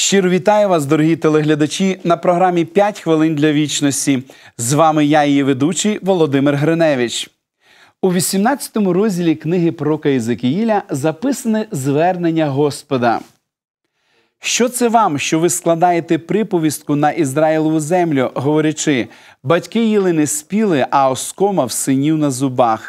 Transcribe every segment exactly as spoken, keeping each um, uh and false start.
Щиро вітаю вас, дорогі телеглядачі, на програмі «п'ять хвилин для вічності». З вами я, її ведучий Володимир Гриневич. У вісімнадцятому розділі книги пророка Єзекіїля записане звернення Господа. «Що це вам, що ви складаєте приповістку на Ізраїлову землю, говорячи, батьки їли не спіли, а оскома в синів на зубах?»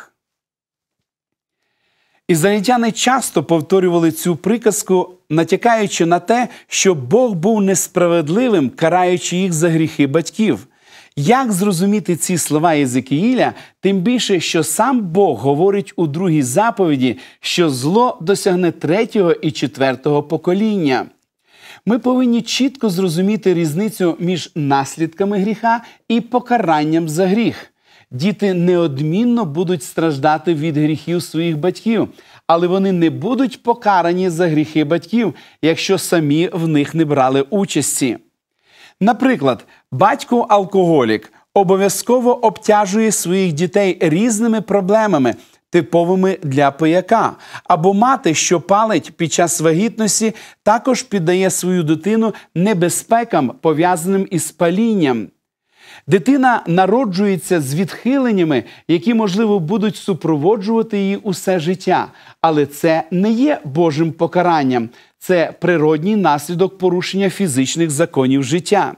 Ізраїльтяни часто повторювали цю приказку, натякаючи на те, що Бог був несправедливим, караючи їх за гріхи батьків. Як зрозуміти ці слова Єзекіїля, тим більше, що сам Бог говорить у другій заповіді, що зло досягне третього і четвертого покоління? Ми повинні чітко зрозуміти різницю між наслідками гріха і покаранням за гріх. Діти неодмінно будуть страждати від гріхів своїх батьків, але вони не будуть покарані за гріхи батьків, якщо самі в них не брали участі. Наприклад, батько-алкоголік обов'язково обтяжує своїх дітей різними проблемами, типовими для пияка, або мати, що палить під час вагітності, також піддає свою дитину небезпекам, пов'язаним із палінням. Дитина народжується з відхиленнями, які, можливо, будуть супроводжувати її усе життя. Але це не є Божим покаранням. Це природній наслідок порушення фізичних законів життя.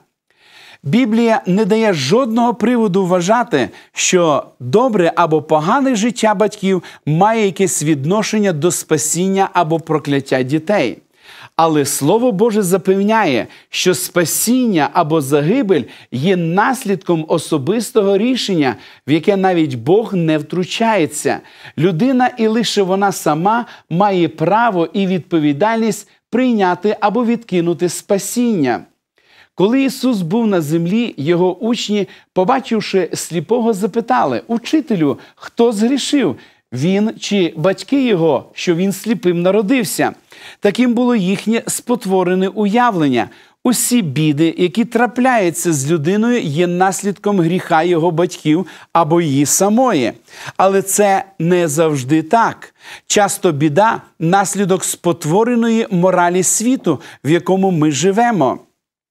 Біблія не дає жодного приводу вважати, що добре або погане життя батьків має якесь відношення до спасіння або прокляття дітей. Але Слово Боже запевняє, що спасіння або загибель є наслідком особистого рішення, в яке навіть Бог не втручається. Людина і лише вона сама має право і відповідальність прийняти або відкинути спасіння. Коли Ісус був на землі, Його учні, побачивши сліпого, запитали: «Учителю, хто згрішив? Він чи батьки його, що він сліпим народився?» Таким було їхнє спотворене уявлення. Усі біди, які трапляються з людиною, є наслідком гріха його батьків або її самої. Але це не завжди так. Часто біда – наслідок спотвореної моралі світу, в якому ми живемо.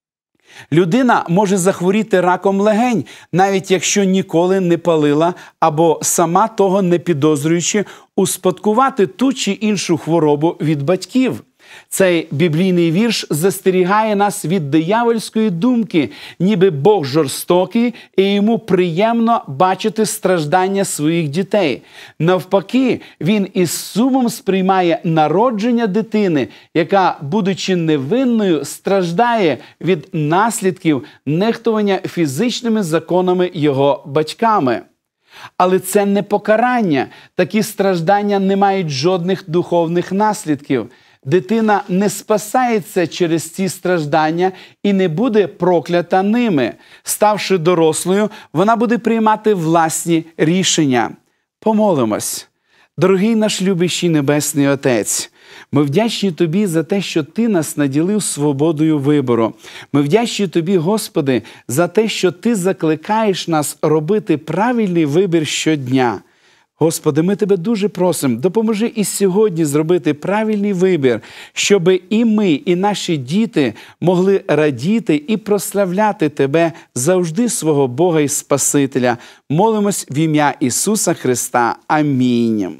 Людина може захворіти раком легень, навіть якщо ніколи не палила або сама того не підозрюючи, успадкувати ту чи іншу хворобу від батьків. Цей біблійний вірш застерігає нас від диявольської думки, ніби Бог жорстокий і йому приємно бачити страждання своїх дітей. Навпаки, він із сумом сприймає народження дитини, яка, будучи невинною, страждає від наслідків нехтування фізичними законами його батьками. Але це не покарання. Такі страждання не мають жодних духовних наслідків. Дитина не спасається через ці страждання і не буде проклята ними. Ставши дорослою, вона буде приймати власні рішення. Помолимось. Дорогий наш любящий Небесний Отець, ми вдячні Тобі за те, що Ти нас наділив свободою вибору. Ми вдячні Тобі, Господи, за те, що Ти закликаєш нас робити правильний вибір щодня. Господи, ми Тебе дуже просимо, допоможи і сьогодні зробити правильний вибір, щоб і ми, і наші діти могли радіти і прославляти Тебе завжди свого Бога і Спасителя. Молимось в ім'я Ісуса Христа. Амінь.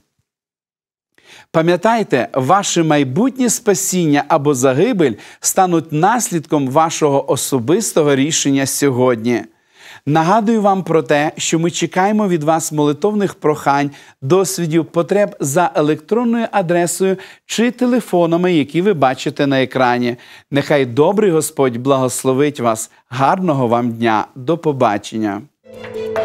Пам'ятайте, ваше майбутнє спасіння або загибель стануть наслідком вашого особистого рішення сьогодні. Нагадую вам про те, що ми чекаємо від вас молитовних прохань, досвідів, потреб за електронною адресою чи телефонами, які ви бачите на екрані. Нехай добрий Господь благословить вас. Гарного вам дня. До побачення.